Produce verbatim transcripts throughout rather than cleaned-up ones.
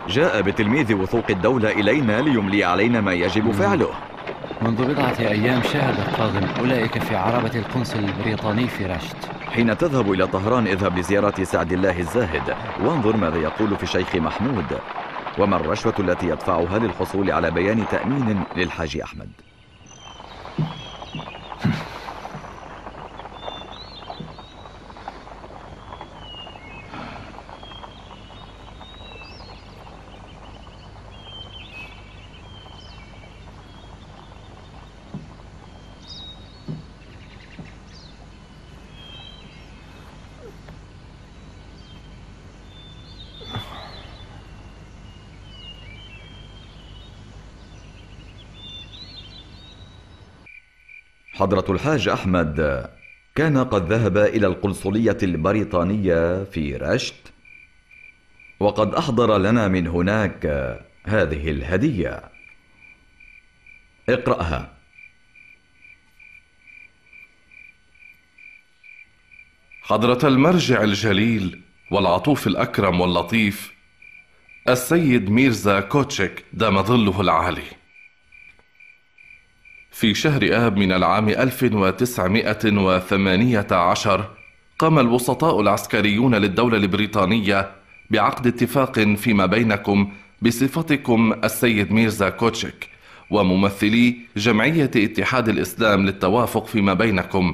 جاء بتلميذ وثوق الدولة إلينا ليملي علينا ما يجب فعله. منذ بضعة أيام شاهد القاضم أولئك في عربة القنصل البريطاني في رشت. حين تذهب إلى طهران اذهب لزيارة سعد الله الزاهد وانظر ماذا يقول في الشيخ محمود وما الرشوة التي يدفعها للحصول على بيان تأمين للحاج أحمد. حضرة الحاج أحمد كان قد ذهب إلى القنصلية البريطانية في رشت وقد أحضر لنا من هناك هذه الهدية. اقرأها. حضرة المرجع الجليل والعطوف الأكرم واللطيف السيد ميرزا كوتشك دام ظله العالي، في شهر آب من العام ألف وتسعمائة وثمانية عشر قام الوسطاء العسكريون للدولة البريطانية بعقد اتفاق فيما بينكم بصفتكم السيد ميرزا كوتشك وممثلي جمعية اتحاد الإسلام للتوافق فيما بينكم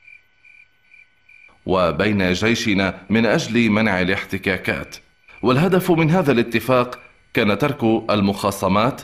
وبين جيشنا من أجل منع الاحتكاكات. والهدف من هذا الاتفاق كان ترك المخاصمات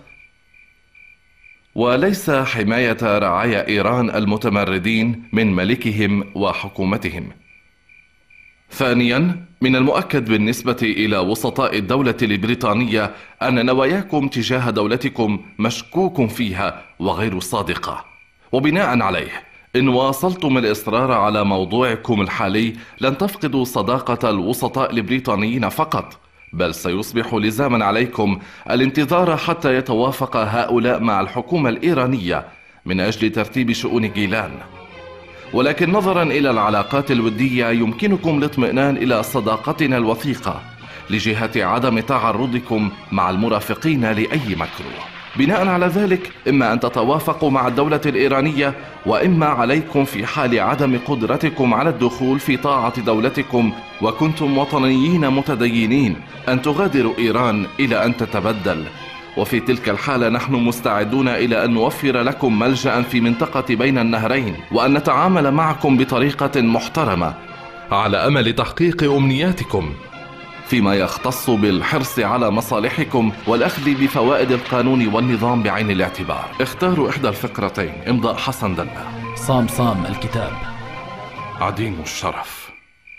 وليس حماية رعايا إيران المتمردين من ملكهم وحكومتهم. ثانيا، من المؤكد بالنسبة إلى وسطاء الدولة البريطانية أن نواياكم تجاه دولتكم مشكوك فيها وغير صادقة، وبناء عليه إن واصلتم الإصرار على موضوعكم الحالي لن تفقدوا صداقة الوسطاء البريطانيين فقط، بل سيصبح لزاما عليكم الانتظار حتى يتوافق هؤلاء مع الحكومة الإيرانية من أجل ترتيب شؤون جيلان. ولكن نظرا إلى العلاقات الودية يمكنكم الاطمئنان إلى صداقتنا الوثيقة لجهة عدم تعرضكم مع المرافقين لأي مكروه. بناء على ذلك إما أن تتوافقوا مع الدولة الإيرانية وإما عليكم في حال عدم قدرتكم على الدخول في طاعة دولتكم وكنتم وطنيين متدينين أن تغادروا إيران إلى أن تتبدل. وفي تلك الحالة نحن مستعدون إلى أن نوفر لكم ملجأ في منطقة بين النهرين وأن نتعامل معكم بطريقة محترمة على أمل تحقيق أمنياتكم فيما يختص بالحرص على مصالحكم والأخذ بفوائد القانون والنظام بعين الاعتبار. اختاروا إحدى الفقرتين. امضاء حسن دلة. صام صام الكتاب. عديم الشرف.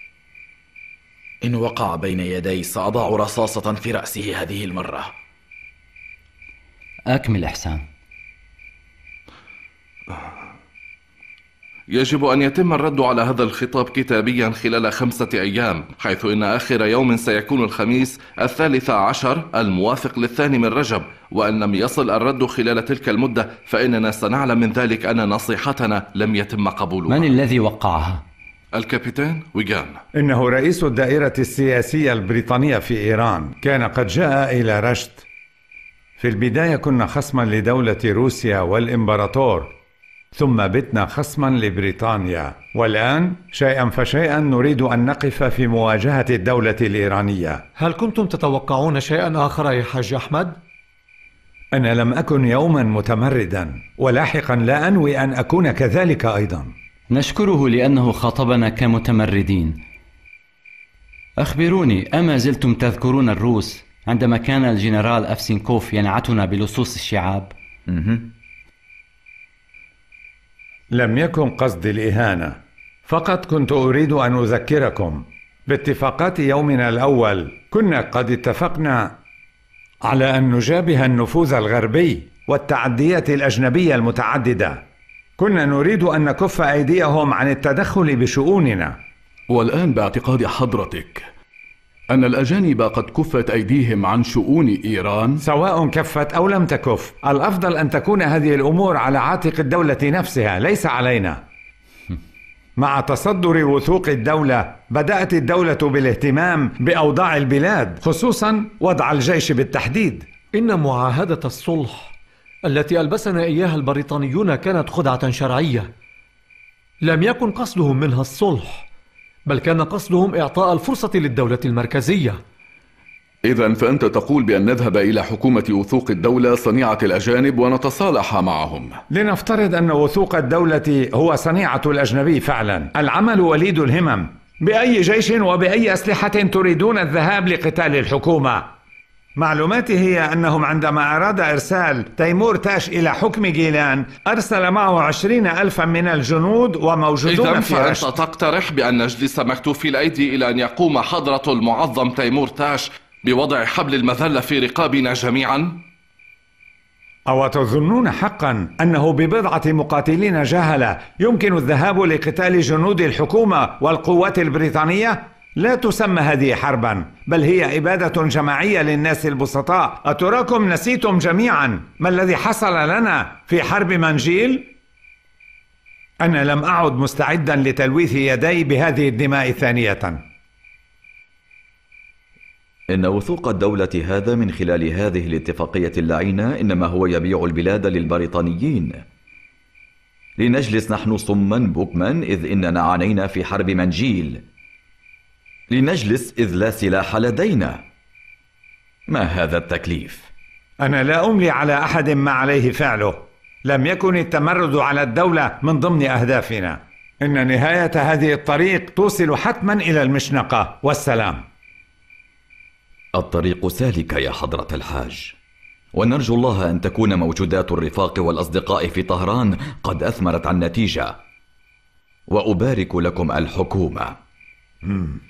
إن وقع بين يدي سأضع رصاصة في رأسه هذه المرة. أكمل إحسان. يجب أن يتم الرد على هذا الخطاب كتابيا خلال خمسة أيام، حيث إن آخر يوم سيكون الخميس الثالث عشر الموافق للثاني من رجب، وإن لم يصل الرد خلال تلك المدة فإننا سنعلم من ذلك أن نصيحتنا لم يتم قبولها. من الذي وقعها؟ الكابتن ويغان. إنه رئيس الدائرة السياسية البريطانية في إيران كان قد جاء إلى رشت. في البداية كنا خصما لدولة روسيا والإمبراطور، ثم بتنا خصما لبريطانيا، والآن شيئا فشيئا نريد أن نقف في مواجهة الدولة الإيرانية. هل كنتم تتوقعون شيئا آخر يا حاج أحمد؟ أنا لم أكن يوما متمردا، ولاحقا لا أنوي أن أكون كذلك أيضا. نشكره لأنه خاطبنا كمتمردين. أخبروني، أما زلتم تذكرون الروس عندما كان الجنرال أفسينكوف ينعتنا بلصوص الشعاب؟ لم يكن قصدي الإهانة، فقط كنت أريد أن أذكركم باتفاقات يومنا الأول. كنا قد اتفقنا على أن نجابه النفوذ الغربي والتعديات الأجنبية المتعددة. كنا نريد أن نكف أيديهم عن التدخل بشؤوننا. والآن باعتقاد حضرتك أن الأجانب قد كفت أيديهم عن شؤون إيران؟ سواء كفت أو لم تكف، الأفضل أن تكون هذه الأمور على عاتق الدولة نفسها، ليس علينا. مع تصدر وثوق الدولة بدأت الدولة بالاهتمام بأوضاع البلاد، خصوصا وضع الجيش بالتحديد. إن معاهدة الصلح التي ألبسنا إياها البريطانيون كانت خدعة شرعية. لم يكن قصدهم منها الصلح، بل كان قصدهم إعطاء الفرصة للدولة المركزية. إذن فأنت تقول بأن نذهب إلى حكومة وثوق الدولة صنيعة الأجانب ونتصالح معهم. لنفترض أن وثوق الدولة هو صنيعة الأجنبي فعلا. العمل وليد الهمم. بأي جيش وبأي أسلحة تريدون الذهاب لقتال الحكومة؟ معلوماتي هي أنهم عندما أراد إرسال تيمور تاش إلى حكم جيلان أرسل معه عشرين ألفا من الجنود وموجودون إذن في فأنت رشت. تقترح بأن نجلس مكتوفي الأيدي إلى أن يقوم حضرة المعظم تيمور تاش بوضع حبل المذلة في رقابنا جميعا؟ أو تظنون حقا أنه ببضعة مقاتلين جهلة يمكن الذهاب لقتال جنود الحكومة والقوات البريطانية؟ لا تسمى هذه حربا، بل هي إبادة جماعية للناس البسطاء. أتراكم نسيتم جميعا ما الذي حصل لنا في حرب منجيل؟ أنا لم أعد مستعدا لتلويث يدي بهذه الدماء ثانية. إن وثوق الدولة هذا من خلال هذه الاتفاقية اللعينة إنما هو يبيع البلاد للبريطانيين. لنجلس نحن صما بكما إذ إننا عانينا في حرب منجيل. لنجلس إذ لا سلاح لدينا. ما هذا التكليف؟ أنا لا أملي على أحد ما عليه فعله. لم يكن التمرد على الدولة من ضمن أهدافنا. إن نهاية هذه الطريق توصل حتما إلى المشنقة والسلام. الطريق سالك يا حضرة الحاج، ونرجو الله أن تكون موجودات الرفاق والأصدقاء في طهران قد أثمرت عن نتيجة، وأبارك لكم الحكومة. مم.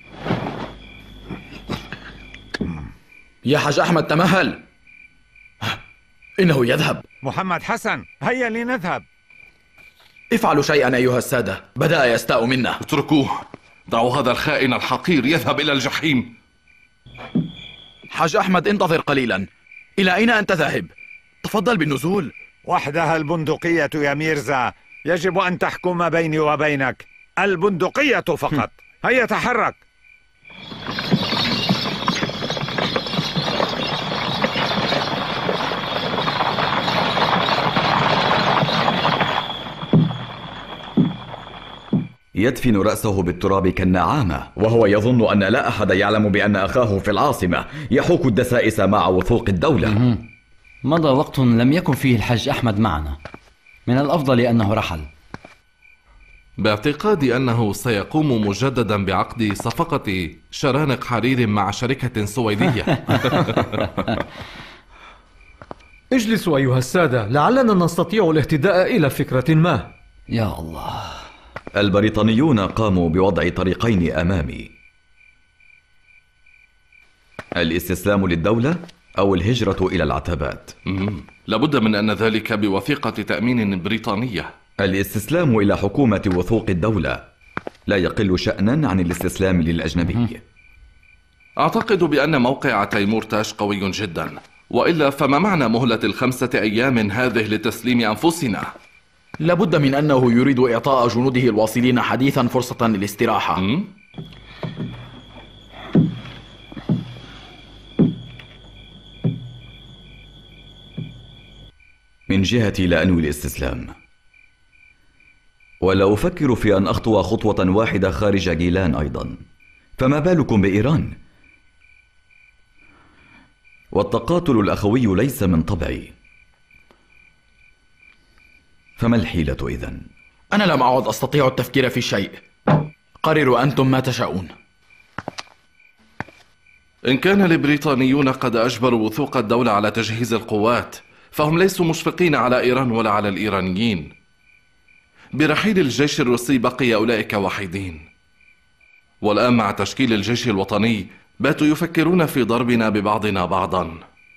يا حاج أحمد تمهل، إنه يذهب. محمد حسن، هيا لنذهب. افعلوا شيئا أيها السادة، بدأ يستاء منا. اتركوه، دعوا هذا الخائن الحقير يذهب إلى الجحيم. حاج أحمد انتظر قليلا. إلى أين أنت ذاهب؟ تفضل بالنزول. وحدها البندقية يا ميرزا، يجب أن تحكم بيني وبينك. البندقية فقط. هيا تحرك. يدفن رأسه بالتراب كالنعامة، وهو يظن أن لا أحد يعلم بأن أخاه في العاصمة يحوك الدسائس مع وثوق الدولة. مضى وقت لم يكن فيه الحج أحمد معنا، من الأفضل أنه رحل. باعتقادي أنه سيقوم مجددا بعقد صفقة شرانق حرير مع شركة سويدية. اجلسوا أيها السادة، لعلنا نستطيع الاهتداء إلى فكرة ما. يا الله. البريطانيون قاموا بوضع طريقين أمامي: الاستسلام للدولة أو الهجرة إلى العتبات. لابد من أن ذلك بوثيقة تأمين بريطانية. الاستسلام إلى حكومة وثوق الدولة لا يقل شأنا عن الاستسلام للأجنبي. أعتقد بأن موقع تيمور تاش قوي جدا، وإلا فما معنى مهلة الخمسة أيام هذه لتسليم أنفسنا؟ لابد من أنه يريد إعطاء جنوده الواصلين حديثا فرصة للاستراحة. م? من جهتي لا أنوي الاستسلام، ولا أفكر في أن أخطو خطوة واحدة خارج جيلان أيضا، فما بالكم بإيران؟ والتقاتل الأخوي ليس من طبعي، فما الحيلة إذن؟ أنا لم أعد أستطيع التفكير في شيء. قرروا أنتم ما تشاءون. إن كان البريطانيون قد أجبروا وثوق الدولة على تجهيز القوات، فهم ليسوا مشفقين على إيران ولا على الإيرانيين. برحيل الجيش الروسي بقي أولئك وحيدين، والآن مع تشكيل الجيش الوطني باتوا يفكرون في ضربنا ببعضنا بعضا.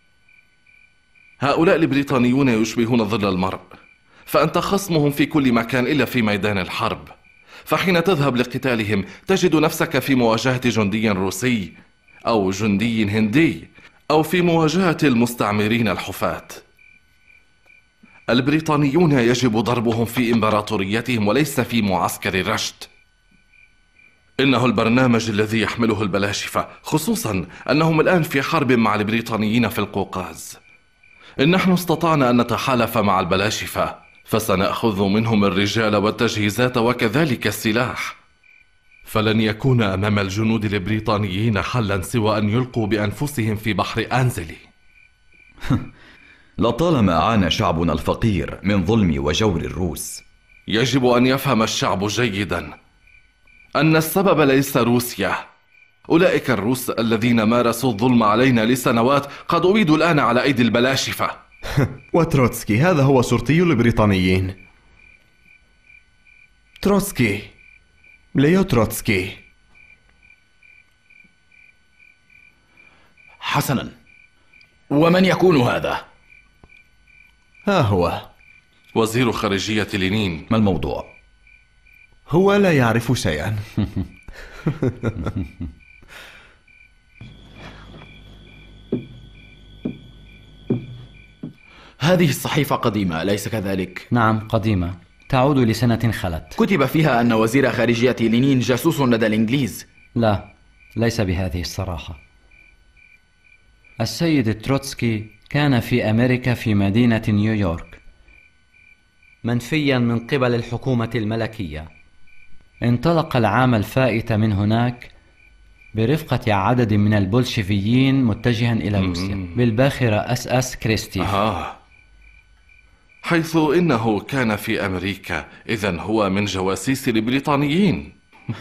هؤلاء البريطانيون يشبهون ظل المرء، فأنت خصمهم في كل مكان إلا في ميدان الحرب، فحين تذهب لقتالهم تجد نفسك في مواجهة جندي روسي أو جندي هندي أو في مواجهة المستعمرين الحفاة. البريطانيون يجب ضربهم في إمبراطوريتهم وليس في معسكر رشت. إنه البرنامج الذي يحمله البلاشفة، خصوصا أنهم الآن في حرب مع البريطانيين في القوقاز. إن نحن استطعنا أن نتحالف مع البلاشفة فسنأخذ منهم الرجال والتجهيزات وكذلك السلاح، فلن يكون أمام الجنود البريطانيين حلا سوى أن يلقوا بأنفسهم في بحر أنزلي. لطالما عانى شعبنا الفقير من ظلم وجور الروس. يجب أن يفهم الشعب جيدا أن السبب ليس روسيا. أولئك الروس الذين مارسوا الظلم علينا لسنوات قد أبيدوا الآن على أيدي البلاشفة. وتروتسكي هذا هو شرطي البريطانيين. تروتسكي، ليو تروتسكي. حسنا، ومن يكون هذا؟ ها هو وزير خارجية لينين. ما الموضوع؟ هو لا يعرف شيئا. هذه الصحيفة قديمة، أليس كذلك؟ نعم قديمة، تعود لسنة خلت. كتب فيها أن وزير خارجية لينين جاسوس لدى الإنجليز. لا، ليس بهذه الصراحة. السيد تروتسكي كان في أمريكا في مدينة نيويورك، منفيا من قبل الحكومة الملكية. انطلق العام الفائت من هناك برفقة عدد من البولشفيين متجها إلى روسيا بالباخرة أس أس كريستي. آه. حيث إنه كان في أمريكا، إذن هو من جواسيس البريطانيين.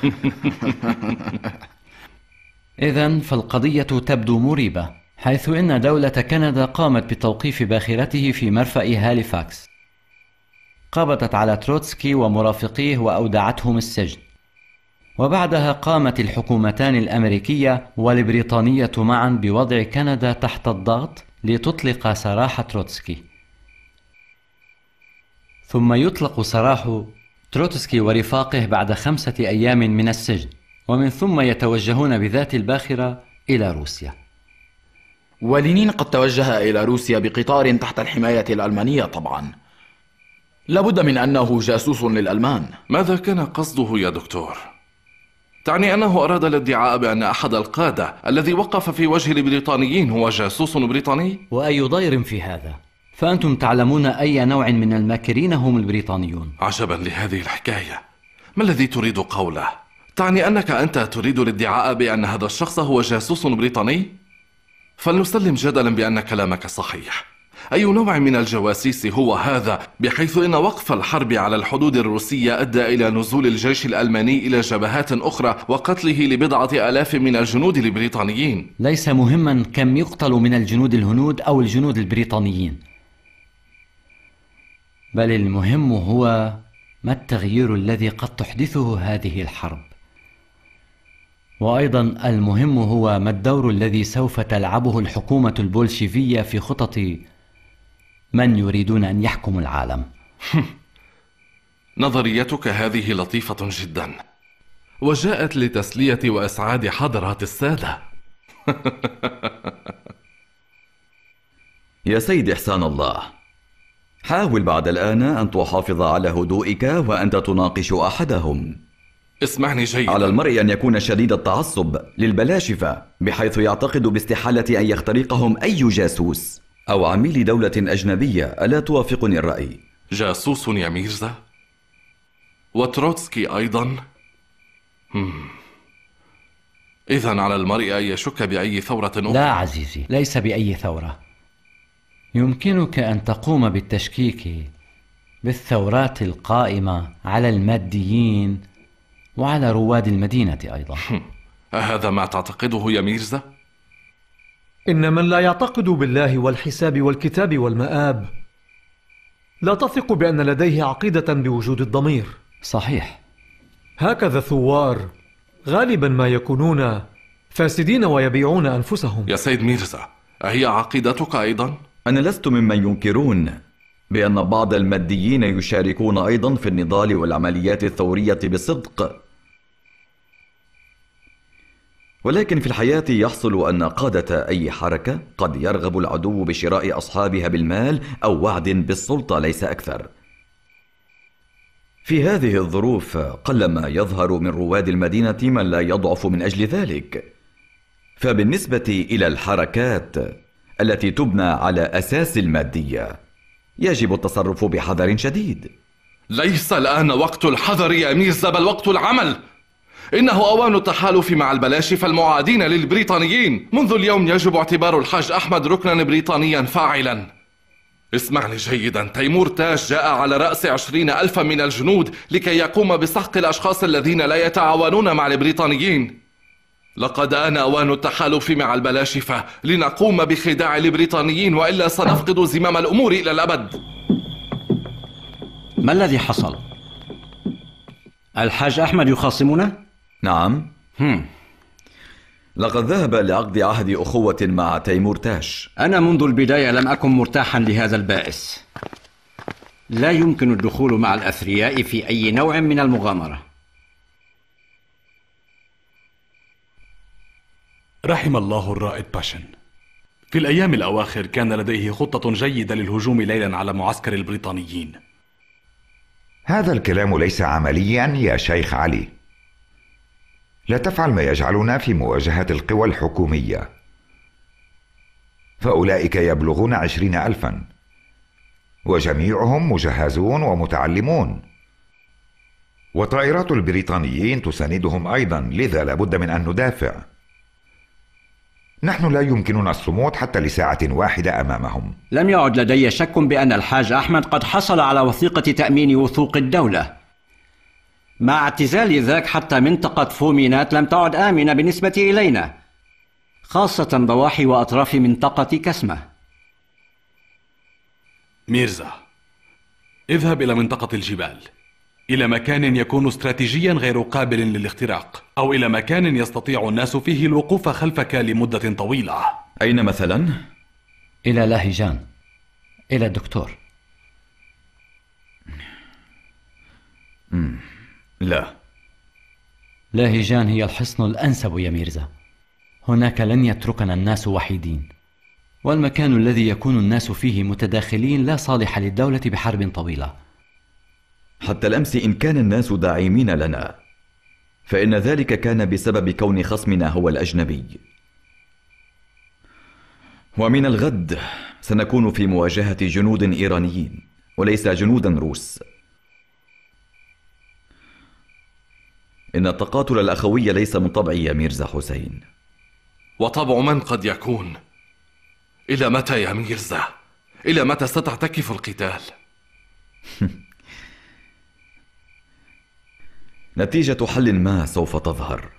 إذن فالقضية تبدو مريبة، حيث إن دولة كندا قامت بتوقيف باخرته في مرفأ هاليفاكس، قبضت على تروتسكي ومرافقيه وأودعتهم السجن، وبعدها قامت الحكومتان الأمريكية والبريطانية معا بوضع كندا تحت الضغط لتطلق سراح تروتسكي. ثم يطلق سراح تروتسكي ورفاقه بعد خمسة أيام من السجن، ومن ثم يتوجهون بذات الباخرة إلى روسيا. ولينين قد توجه إلى روسيا بقطار تحت الحماية الألمانية طبعا. لابد من أنه جاسوس للألمان. ماذا كان قصده يا دكتور؟ تعني أنه أراد الادعاء بأن أحد القادة الذي وقف في وجه البريطانيين هو جاسوس بريطاني؟ وأي ضير في هذا؟ فأنتم تعلمون أي نوع من الماكرين هم البريطانيون. عجبا لهذه الحكاية. ما الذي تريد قوله؟ تعني أنك أنت تريد الادعاء بأن هذا الشخص هو جاسوس بريطاني؟ فلنسلم جدلا بأن كلامك صحيح. أي نوع من الجواسيس هو هذا، بحيث إن وقف الحرب على الحدود الروسية أدى إلى نزول الجيش الألماني إلى جبهات أخرى وقتله لبضعة آلاف من الجنود البريطانيين؟ ليس مهما كم يقتل من الجنود الهنود أو الجنود البريطانيين، بل المهم هو ما التغيير الذي قد تحدثه هذه الحرب. وأيضا المهم هو ما الدور الذي سوف تلعبه الحكومة البولشيفية في خطط من يريدون أن يحكموا العالم. نظريتك هذه لطيفة جدا، وجاءت لتسلية وإسعاد حضرات السادة. يا سيد إحسان الله، حاول بعد الآن أن تحافظ على هدوئك وأنت تناقش أحدهم. اسمعني جيدا. على المرء أن يكون شديد التعصب للبلاشفة بحيث يعتقد باستحالة أن يخترقهم أي جاسوس أو عميل دولة أجنبية. ألا توافقني الرأي؟ جاسوس يا ميرزا؟ وتروتسكي أيضا؟ إذن على المرء أن يشك بأي ثورة أخرى. لا عزيزي، ليس بأي ثورة. يمكنك أن تقوم بالتشكيك بالثورات القائمة على الماديين وعلى رواد المدينة أيضا. أهذا ما تعتقده يا ميرزا؟ إن من لا يعتقد بالله والحساب والكتاب والمآب لا تثق بأن لديه عقيدة بوجود الضمير. صحيح. هكذا الثوار غالبا ما يكونون فاسدين ويبيعون أنفسهم. يا سيد ميرزا، أهي عقيدتك أيضا؟ أنا لست ممن ينكرون بأن بعض الماديين يشاركون أيضا في النضال والعمليات الثورية بصدق، ولكن في الحياة يحصل أن قادة أي حركة قد يرغب العدو بشراء أصحابها بالمال أو وعد بالسلطة، ليس أكثر. في هذه الظروف قلما يظهر من رواد المدينة من لا يضعف من أجل ذلك. فبالنسبة إلى الحركات التي تبنى على أساس المادية يجب التصرف بحذر شديد. ليس الآن وقت الحذر يا ميرزا، بل وقت العمل. إنه أوان التحالف مع البلاشفة المعادين للبريطانيين. منذ اليوم يجب اعتبار الحاج أحمد ركنا بريطانيا فاعلا. اسمعني جيدا، تيمور تاج جاء على رأس عشرين ألفا من الجنود لكي يقوم بسحق الأشخاص الذين لا يتعاونون مع البريطانيين. لقد آن أوان التحالف مع البلاشفة لنقوم بخداع البريطانيين، وإلا سنفقد زمام الأمور إلى الأبد. ما الذي حصل؟ الحاج أحمد يخاصمنا؟ نعم. هم. لقد ذهب لعقد عهد أخوة مع تيمور تاج. أنا منذ البداية لم أكن مرتاحا لهذا البائس. لا يمكن الدخول مع الأثرياء في أي نوع من المغامرة. رحم الله الرائد باشن. في الأيام الأواخر كان لديه خطة جيدة للهجوم ليلا على معسكر البريطانيين. هذا الكلام ليس عمليا يا شيخ علي. لا تفعل ما يجعلنا في مواجهة القوى الحكومية، فأولئك يبلغون عشرين ألفا وجميعهم مجهزون ومتعلمون، وطائرات البريطانيين تساندهم أيضا، لذا لابد من أن ندافع. نحن لا يمكننا الصمود حتى لساعة واحدة أمامهم. لم يعد لدي شك بأن الحاج أحمد قد حصل على وثيقة تأمين وثوق الدولة. مع اعتزال ذاك حتى منطقة فومينات لم تعد آمنة بالنسبة إلينا، خاصة ضواحي وأطراف منطقة كسمة. ميرزا، اذهب إلى منطقة الجبال، إلى مكان يكون استراتيجيا غير قابل للاختراق، أو إلى مكان يستطيع الناس فيه الوقوف خلفك لمدة طويلة. أين مثلا؟ إلى لاهيجان، إلى الدكتور. مم. لا، لاهيجان هي الحصن الأنسب يا ميرزا. هناك لن يتركنا الناس وحيدين، والمكان الذي يكون الناس فيه متداخلين لا صالح للدولة بحرب طويلة. حتى الأمس إن كان الناس داعمين لنا فإن ذلك كان بسبب كون خصمنا هو الأجنبي. ومن الغد سنكون في مواجهة جنود إيرانيين وليس جنودا روس. إن التقاتل الأخوي ليس من طبعي يا ميرزا حسين. وطبع من قد يكون؟ إلى متى يا ميرزا؟ إلى متى ستعتكف القتال؟ نتيجة حل ما سوف تظهر.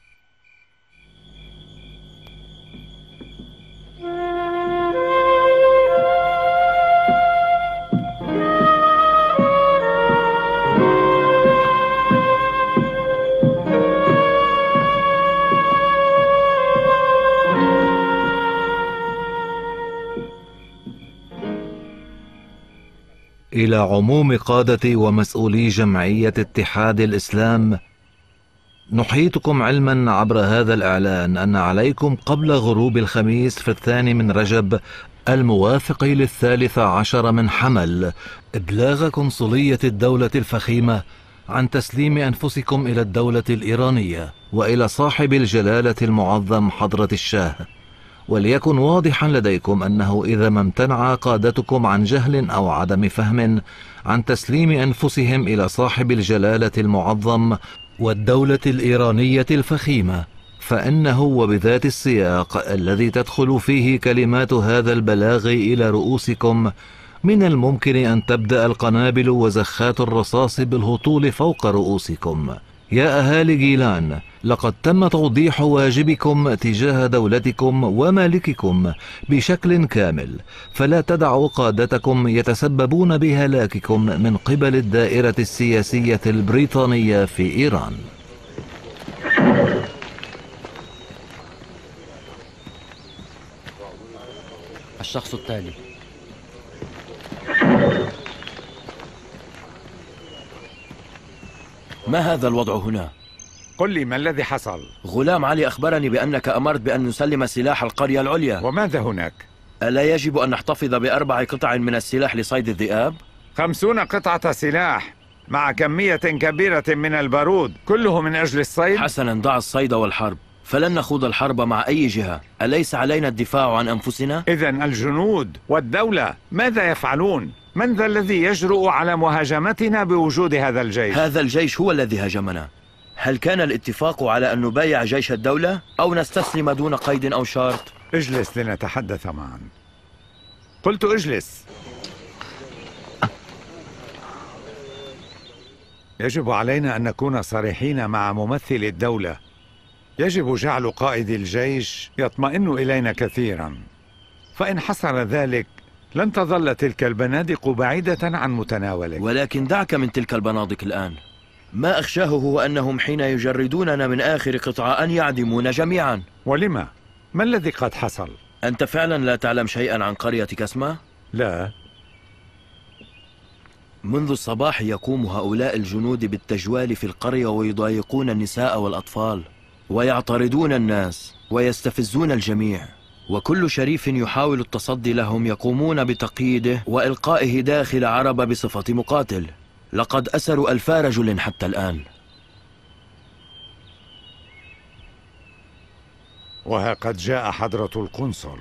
إلى عموم قادة ومسؤولي جمعية اتحاد الإسلام، نحيطكم علما عبر هذا الإعلان أن عليكم قبل غروب الخميس في الثاني من رجب الموافق للثالث عشر من حمل إبلاغ قنصلية الدولة الفخيمة عن تسليم أنفسكم إلى الدولة الإيرانية وإلى صاحب الجلالة المعظم حضرة الشاه. وليكن واضحا لديكم أنه إذا ما امتنع قادتكم عن جهل أو عدم فهم عن تسليم أنفسهم إلى صاحب الجلالة المعظم والدولة الإيرانية الفخيمة، فإنه وبذات السياق الذي تدخل فيه كلمات هذا البلاغ إلى رؤوسكم من الممكن أن تبدأ القنابل وزخات الرصاص بالهطول فوق رؤوسكم. يا أهالي جيلان، لقد تم توضيح واجبكم تجاه دولتكم ومالككم بشكل كامل، فلا تدعوا قادتكم يتسببون بهلاككم من قبل الدائرة السياسية البريطانية في إيران. الشخص التالي. ما هذا الوضع هنا؟ قل لي ما الذي حصل؟ غلام علي أخبرني بأنك أمرت بأن نسلم سلاح القرية العليا. وماذا هناك؟ ألا يجب أن نحتفظ بأربع قطع من السلاح لصيد الذئاب؟ خمسون قطعة سلاح مع كمية كبيرة من البارود، كله من أجل الصيد. حسنا، ضع الصيد والحرب، فلن نخوض الحرب مع أي جهة. أليس علينا الدفاع عن أنفسنا؟ إذن الجنود والدولة ماذا يفعلون؟ من ذا الذي يجرؤ على مهاجمتنا بوجود هذا الجيش؟ هذا الجيش هو الذي هاجمنا. هل كان الاتفاق على أن نبايع جيش الدولة أو نستسلم دون قيد أو شرط؟ اجلس لنتحدث معا. قلت اجلس. يجب علينا أن نكون صريحين مع ممثل الدولة. يجب جعل قائد الجيش يطمئن إلينا كثيرا، فإن حصل ذلك لن تظل تلك البنادق بعيدة عن متناولك. ولكن دعك من تلك البنادق الآن. ما أخشاه هو أنهم حين يجردوننا من آخر قطعة أن يعدمون جميعا. ولما؟ ما الذي قد حصل؟ أنت فعلا لا تعلم شيئا عن قرية كسمة؟ لا. منذ الصباح يقوم هؤلاء الجنود بالتجوال في القرية ويضايقون النساء والأطفال ويعترضون الناس ويستفزون الجميع، وكل شريف يحاول التصدي لهم يقومون بتقييده وإلقائه داخل عربة بصفة مقاتل. لقد أسروا ألف رجل حتى الآن. وها قد جاء حضرة القنصل.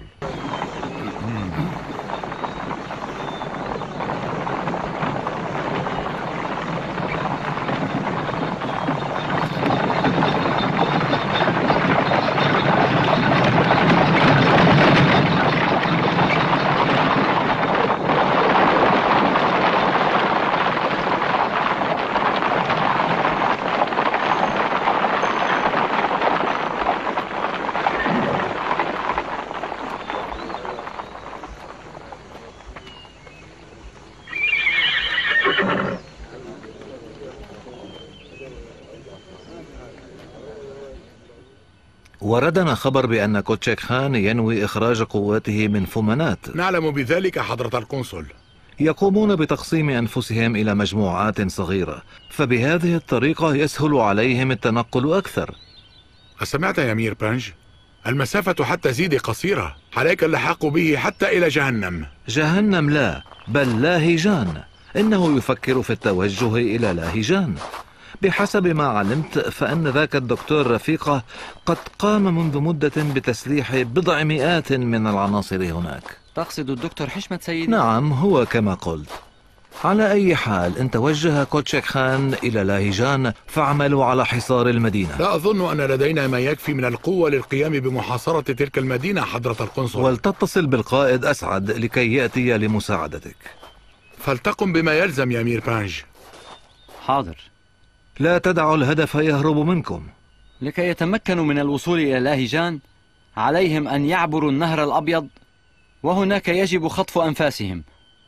وردنا خبر بأن كوتشيك خان ينوي إخراج قواته من فومانات. نعلم بذلك حضرة القنصل. يقومون بتقسيم أنفسهم إلى مجموعات صغيرة، فبهذه الطريقة يسهل عليهم التنقل أكثر. أسمعت يا مير بانج؟ المسافة حتى زيد قصيرة، عليك اللحاق به حتى إلى جهنم. جهنم لا، بل لاهجان. إنه يفكر في التوجه إلى لاهجان. بحسب ما علمت فإن ذاك الدكتور رفيقة قد قام منذ مدة بتسليح بضع مئات من العناصر هناك. تقصد الدكتور حشمت سيدي؟ نعم، هو كما قلت. على أي حال إن توجه كوتشيك خان إلى لاهجان فاعملوا على حصار المدينة. لا أظن أن لدينا ما يكفي من القوة للقيام بمحاصرة تلك المدينة حضرة القنصل. ولتتصل بالقائد أسعد لكي يأتي لمساعدتك. فلتقم بما يلزم يا مير بانج. حاضر. لا تدعوا الهدف يهرب منكم. لكي يتمكنوا من الوصول إلى لاهجان عليهم أن يعبروا النهر الأبيض، وهناك يجب خطف أنفاسهم.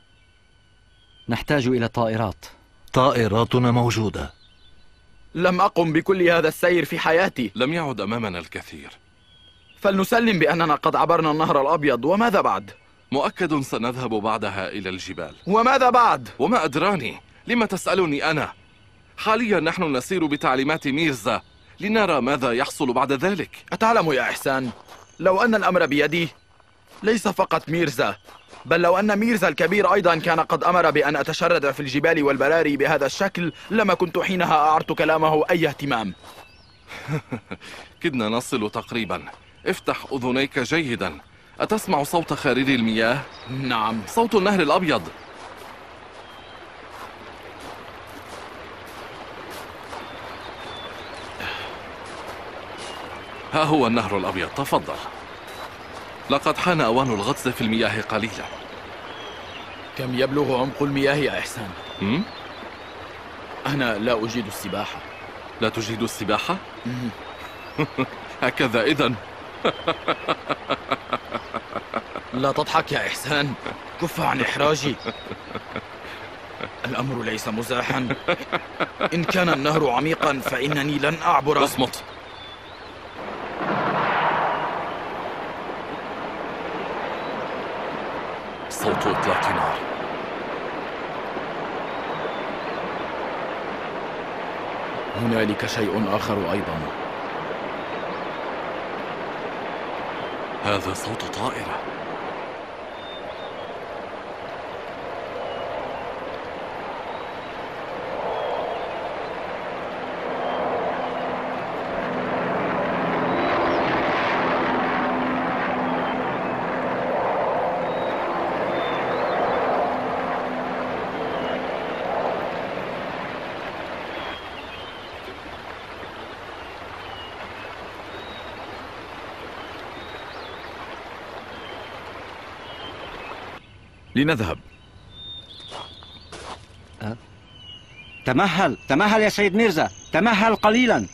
نحتاج إلى طائرات. طائراتنا موجودة. لم أقم بكل هذا السير في حياتي. لم يعد أمامنا الكثير. فلنسلم بأننا قد عبرنا النهر الأبيض، وماذا بعد؟ مؤكد سنذهب بعدها إلى الجبال. وماذا بعد؟ وما أدراني؟ لما تسألني أنا؟ حاليا نحن نسير بتعليمات ميرزا لنرى ماذا يحصل بعد ذلك. أتعلم يا إحسان، لو أن الأمر بيدي، ليس فقط ميرزا، بل لو أن ميرزا الكبير أيضا كان قد أمر بأن أتشرد في الجبال والبراري بهذا الشكل، لما كنت حينها أعرت كلامه أي اهتمام. كدنا نصل تقريبا. افتح أذنيك جيدا. أتسمع صوت خرير المياه؟ نعم. صوت النهر الأبيض. ها هو النهر الأبيض، تفضل. لقد حان أوان الغطس في المياه قليلا. كم يبلغ عمق المياه يا إحسان؟ م? أنا لا أجيد السباحة. لا تجيد السباحة؟ هكذا إذن. لا تضحك يا إحسان، كف عن إحراجي. الأمر ليس مزاحا. إن كان النهر عميقا فإنني لن أعبر. اصمت. صوت إطلاق نار. هنالك شيء آخر أيضا. هذا صوت طائرة. لنذهب. أه؟ تمهل تمهل يا سيد ميرزا، تمهل قليلا.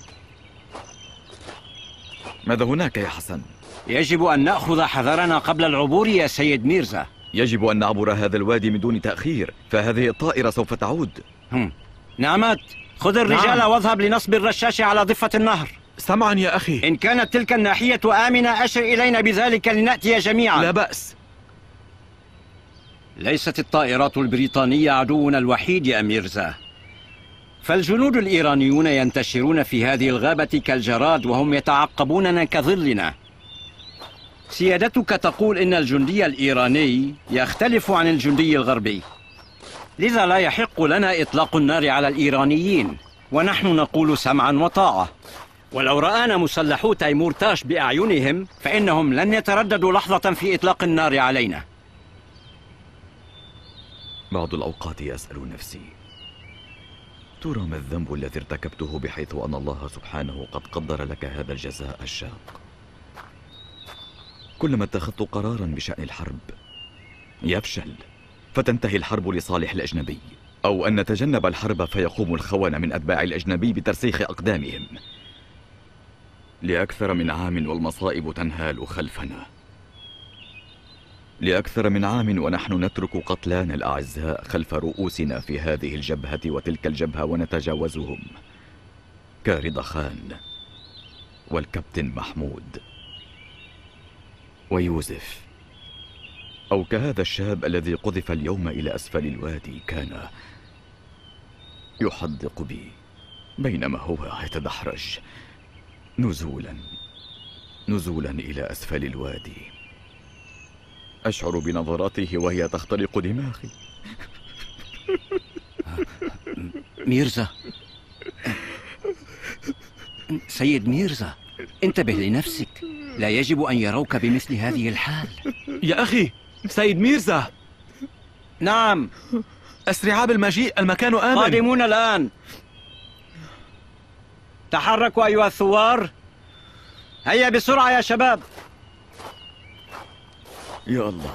ماذا هناك يا حسن؟ يجب أن نأخذ حذرنا قبل العبور يا سيد ميرزا. يجب أن نعبر هذا الوادي من دون تأخير، فهذه الطائرة سوف تعود. هم. نعمت، خذ الرجال نعم. واذهب لنصب الرشاش على ضفة النهر. سمعا يا أخي. إن كانت تلك الناحية آمنة أشر إلينا بذلك لنأتي جميعا. لا بأس. ليست الطائرات البريطانية عدونا الوحيد يا ميرزا، فالجنود الإيرانيون ينتشرون في هذه الغابة كالجراد وهم يتعقبوننا كظلنا. سيادتك تقول إن الجندي الإيراني يختلف عن الجندي الغربي، لذا لا يحق لنا إطلاق النار على الإيرانيين، ونحن نقول سمعا وطاعة. ولو رآنا مسلحو تيمورتاش بأعينهم فإنهم لن يترددوا لحظة في إطلاق النار علينا. بعض الأوقات أسأل نفسي، ترى ما الذنب الذي ارتكبته بحيث أن الله سبحانه قد قدر لك هذا الجزاء الشاق؟ كلما اتخذت قرارا بشأن الحرب يفشل، فتنتهي الحرب لصالح الأجنبي، أو أن نتجنب الحرب فيقوم الخونة من أتباع الأجنبي بترسيخ أقدامهم لأكثر من عام والمصائب تنهال خلفنا، لأكثر من عام ونحن نترك قتلانا الأعزاء خلف رؤوسنا في هذه الجبهة وتلك الجبهة ونتجاوزهم، كارض خان والكابتن محمود ويوسف، أو كهذا الشاب الذي قذف اليوم إلى أسفل الوادي كان يحدق بي بينما هو يتدحرج نزولا نزولا إلى أسفل الوادي. أشعر بنظراته وهي تخترق دماغي. ميرزا، سيد ميرزا، انتبه لنفسك، لا يجب أن يروك بمثل هذه الحال. يا أخي، سيد ميرزا. نعم. أسرعا بالمجيء، المكان آمن. قادمون الآن. تحركوا أيها الثوار، هيا بسرعة يا شباب. يا الله.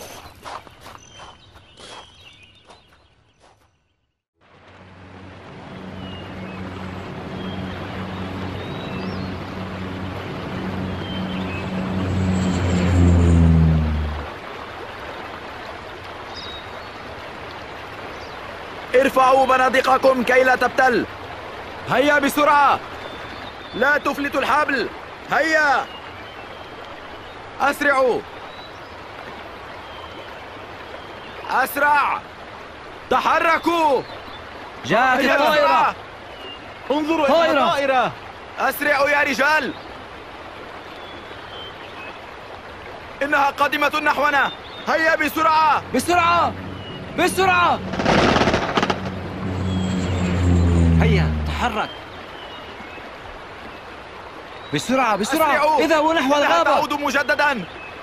ارفعوا بنادقكم كي لا تبتل. هيا بسرعة، لا تفلتوا الحبل. هيا أسرعوا، أسرع، تحركوا. جاءت الطائرة، انظروا إلى الطائرة. أسرعوا يا رجال، إنها قادمة نحونا. هيا بسرعة بسرعة بسرعة. هيا تحرك بسرعة بسرعة. اذهبوا نحو الغابة. تعود مجددا.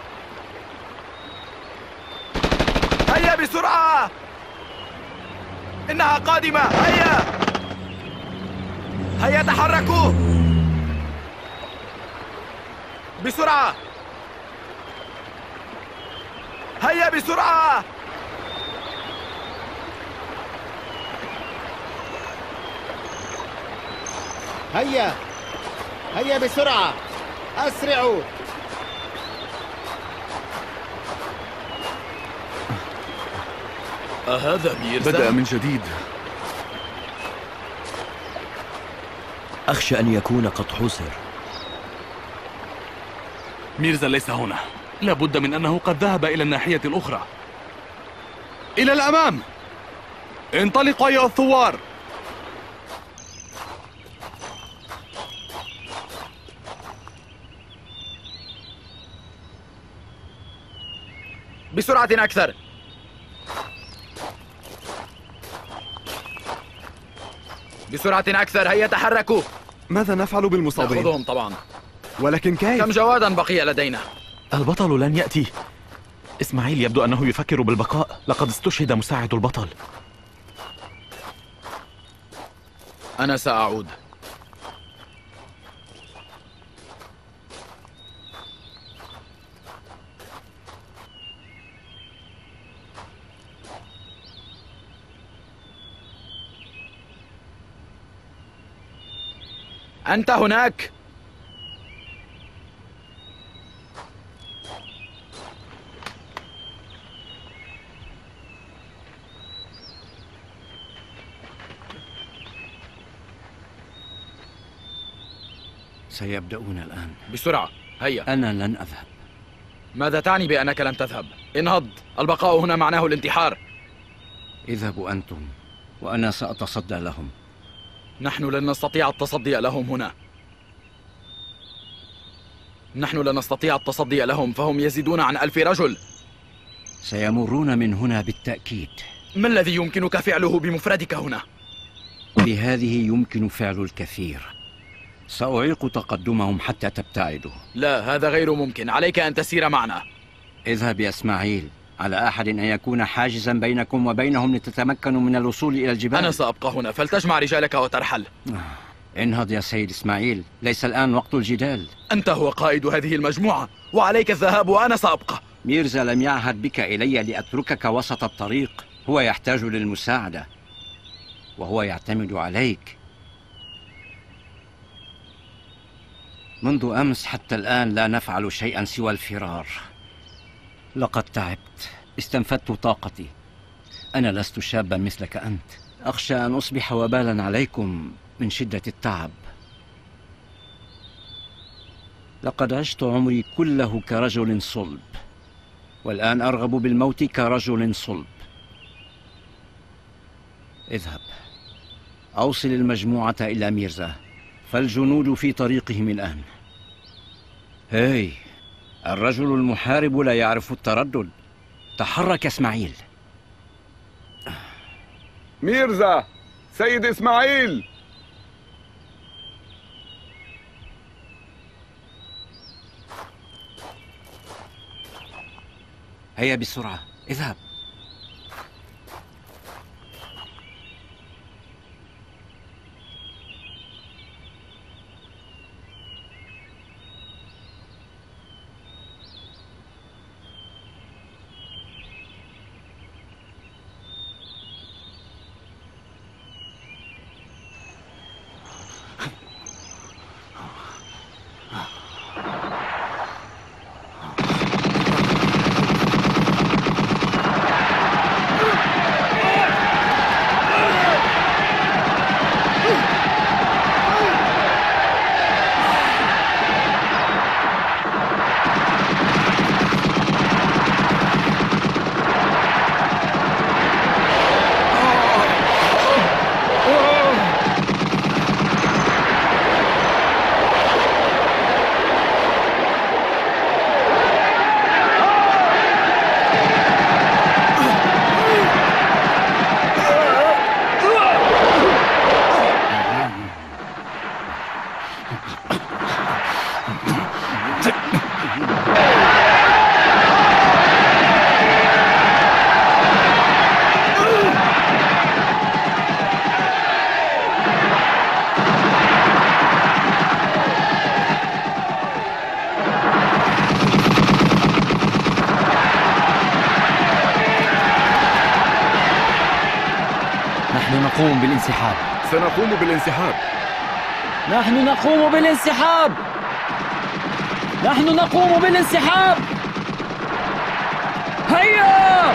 هيا بسرعة، إنها قادمة. هيا هيا تحركوا بسرعة. هيا بسرعة. هيا هيا بسرعة، أسرعوا. أهذا ميرزا؟ بدأ من جديد. أخشى أن يكون قد حُسر. ميرزا ليس هنا، لابد من أنه قد ذهب إلى الناحية الأخرى. إلى الأمام، انطلقوا أيها الثوار. بسرعة أكثر. بسرعة أكثر، هيا تحركوا. ماذا نفعل بالمصابين؟ نأخذهم طبعا، ولكن كيف؟ كم جوادا بقي لدينا؟ البطل لن يأتي. إسماعيل يبدو أنه يفكر بالبقاء، لقد استشهد مساعد البطل. أنا سأعود. أنت هناك؟ سيبدأون الآن. بسرعة، هيا. أنا لن أذهب. ماذا تعني بأنك لن تذهب؟ انهض، البقاء هنا معناه الانتحار. اذهبوا أنتم وأنا سأتصدى لهم. نحن لن نستطيع التصدي لهم هنا. نحن لن نستطيع التصدي لهم، فهم يزيدون عن ألف رجل. سيمرون من هنا بالتأكيد. ما الذي يمكنك فعله بمفردك هنا؟ بهذه يمكن فعل الكثير. سأعيق تقدمهم حتى تبتعدوا. لا، هذا غير ممكن، عليك أن تسير معنا. اذهب يا إسماعيل، على أحد أن يكون حاجزا بينكم وبينهم لتتمكنوا من الوصول إلى الجبال. أنا سأبقى هنا، فلتجمع رجالك وترحل. انهض يا سيد إسماعيل، ليس الآن وقت الجدال. أنت هو قائد هذه المجموعة وعليك الذهاب وأنا سأبقى. ميرزا لم يعهد بك إلي لأتركك وسط الطريق. هو يحتاج للمساعدة وهو يعتمد عليك. منذ أمس حتى الآن لا نفعل شيئا سوى الفرار. لقد تعبت، استنفدت طاقتي. أنا لست شابا مثلك أنت. أخشى أن أصبح وبالا عليكم من شدة التعب. لقد عشت عمري كله كرجل صلب، والآن أرغب بالموت كرجل صلب. اذهب، أوصل المجموعة إلى ميرزا، فالجنود في طريقهم الآن. هاي، الرجل المحارب لا يعرف التردد. تحرك إسماعيل. ميرزا، سيد إسماعيل. هيا بسرعة، اذهب. نقوم بالانسحاب. سنقوم بالانسحاب. نحن نقوم بالانسحاب. نحن نقوم بالانسحاب. هيا!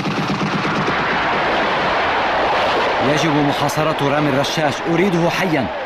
يجب محاصرة رامي الرشاش، أريده حيا.